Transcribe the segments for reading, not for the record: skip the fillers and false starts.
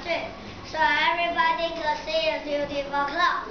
street, so everybody could see a beautiful cloud.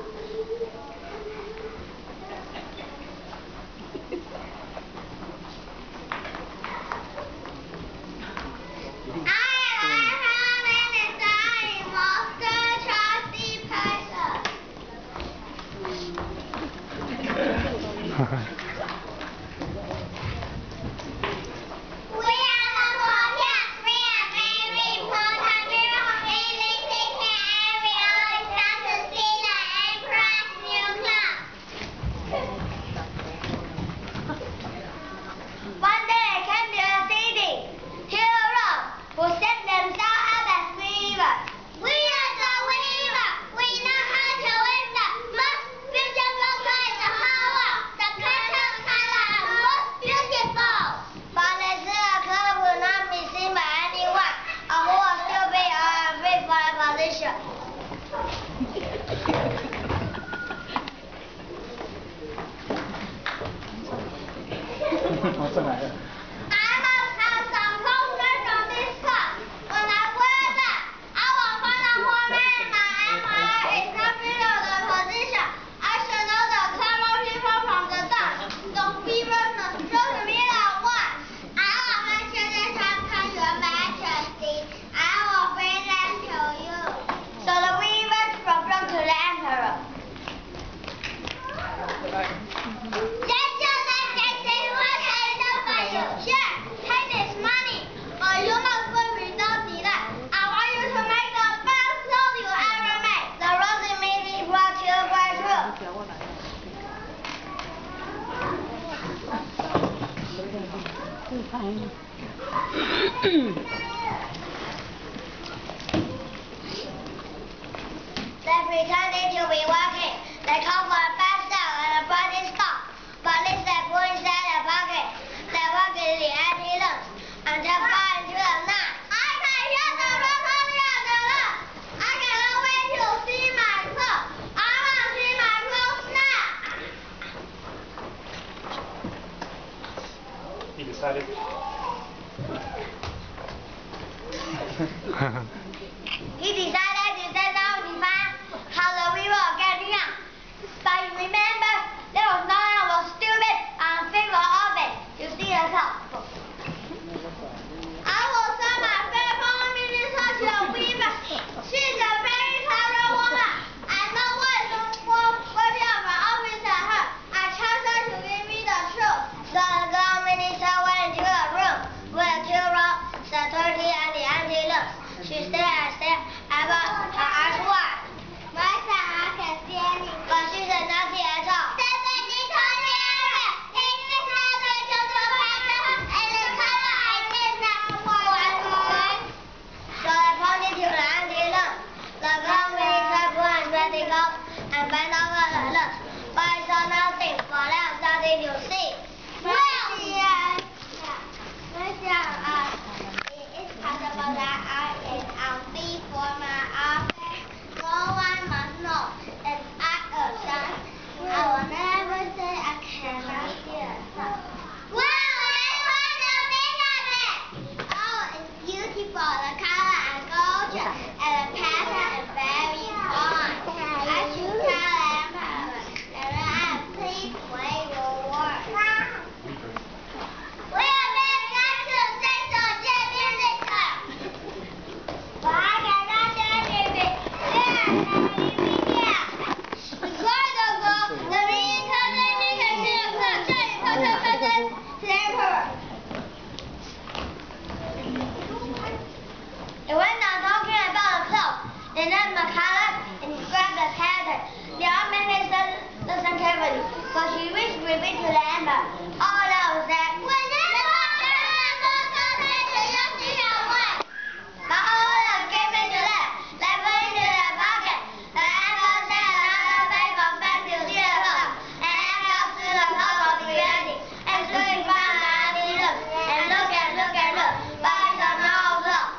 What's the matter? They pretended to be walking. They called for a fast dog and a body stop. Police said put inside their pocket. They walked in the empty rooms until far into the night. I can hear the room coming out the room. I cannot wait to see my clothes. I want to see my clothes now. He decided. He decided to set out to find how the river getting out. But remember, there was no one was stupid and figure of it. You see the top. I will send my fair home minister to a weaver. She's a very clever woman. I know what is worthy of my office at her. I trust her to give me the truth. So the girl minister went into a room with two rows, security and the empty rooms. She stared and stared about her eyes wide. My son, I can see anything. But she said nothing at all. So they pointed to the empty room. The girl minister put her spectacles and bent over the room. But I saw nothing, for there was nothing to see. It's possible that I am before my office. No one must know if I assign. I will never say I cannot see a sun. Wow, that's wonderful! Oh, it's beautiful. The color and culture and the pattern is very fine. I should tell Emperor that I am pleased with your work. We are very glad to say so, dear visitor. But I cannot do anything. Before the goal, the meeting company can see the clock. Present to the Emperor. They went on talking about the clock. They named the color and described the pattern. The old minister listened carefully, for she wished to repeat to the Emperor all that was said. But all that gave in to them. They put into their pocket. The Emperor said another paper back to see the clock. And Emperor threw the clock of the reality and stood in front of the empty room and look and look and look. But I saw no clock.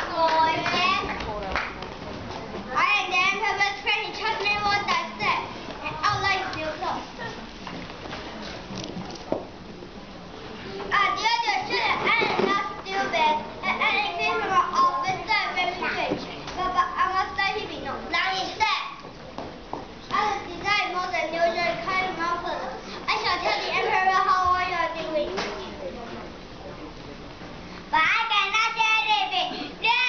I am the Emperor's friend. He trust me what I said. increase from our officer very rich, but I must say he be known. Now he said, I will design more than usual kind of muffler. I shall tell the emperor how all you are doing. But I cannot tell it.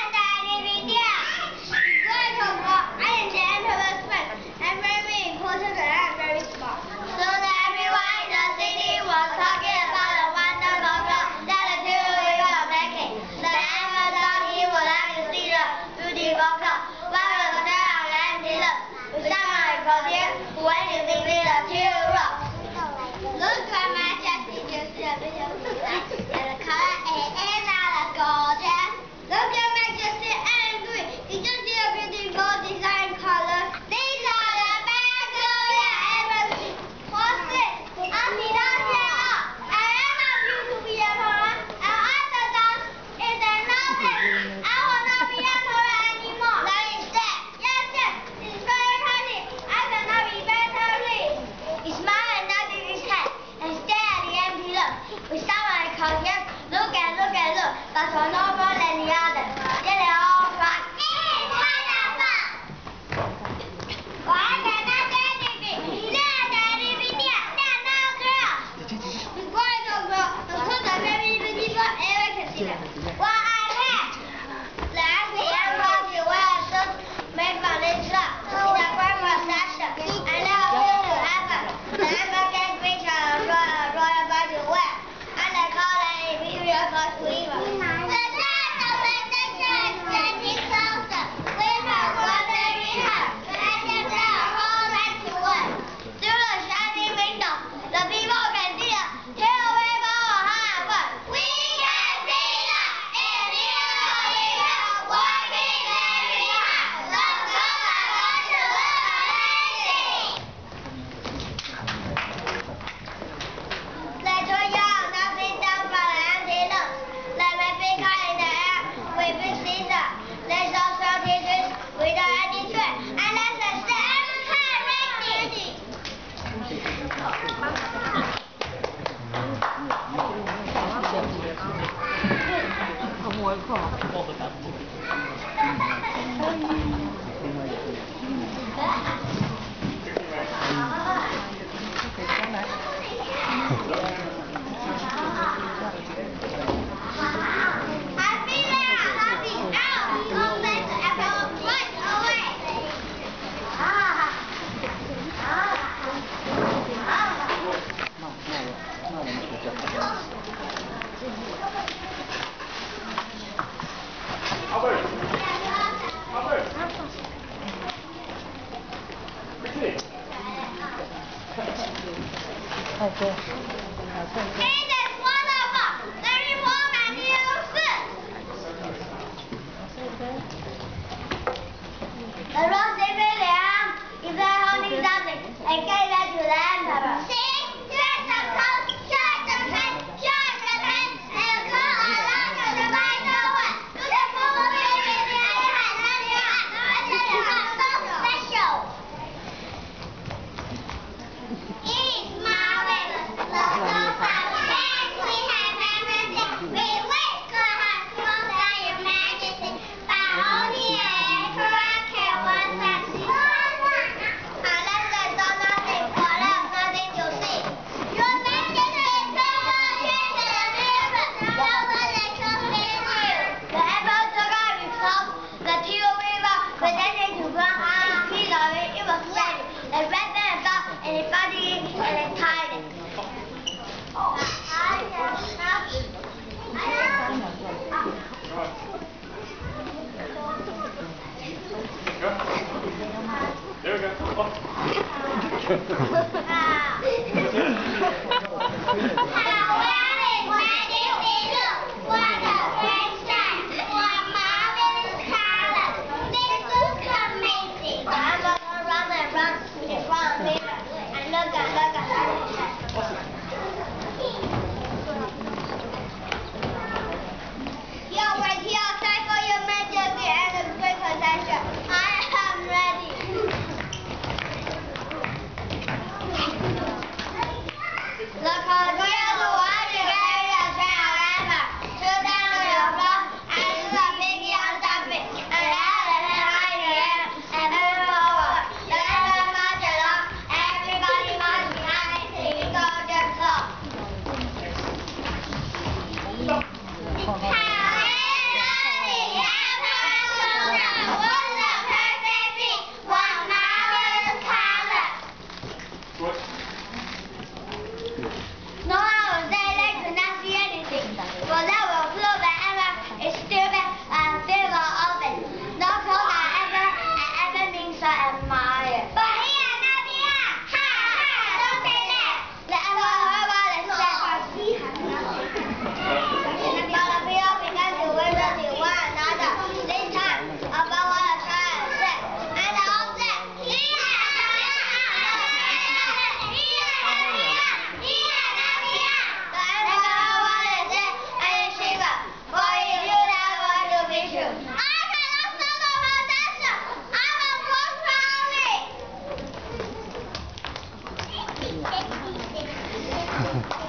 I am the emperor's friend. I'm very important and I'm very smart. Soon everyone in the city was talking about the wonderful girl that the two were making. The emperor thought he would like to see the beautiful girl. While the girl on the empty lot, with someone called him, who went to see the two rocks. Look, Your Majesty, you see a beautiful sight, and the color is not gorgeous. Look, Your Majesty, and green. Did you see a beautiful design color? These are the peculiar embassy. What's it? Auntie, don't get up. I am not you to be emperor. And after that, is there nothing? I will not be emperor anymore. Now instead, yes, it's very funny. I cannot be better pleased. He smiled and nodded his head and stared at the empty lot. With someone called him, look, but for no more than the others. Then they all cried, I cannot stand it. Before the girl, the first of very beautiful ever considered. What I had. Last the emperor to wear a suit made from this cloth, with a firm mustache, and now feel to happen. The emperor gave Richard a royal bag to wear, and they called an imperial court to weaver. The time of protection is getting closer. Weaver was very hard, and they a whole night to work. Through the shining window, the people can see the two weaver hard work. We can see the imperial weaver working very hard. The girls are going to learn amazing. They told you how nothing down from the empty lot. They may be caught in the air with big scissors. They saw strong teachers without any threat. And that's the same kind ready. Albert. No, I would say they could not see anything. But that will prove that Emma is stupid and fearful of it. No clothes I ever means to admire. But here, Nadia! Ha ha! Don't say that! Let Emma hear what it said. But the people began to whisper to one another this time about what the child said. And they all said, here, Nadia!